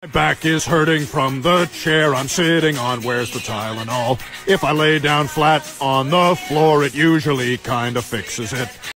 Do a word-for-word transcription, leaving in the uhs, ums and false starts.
My back is hurting from the chair I'm sitting on. Where's the Tylenol? If I lay down flat on the floor, it usually kinda fixes it.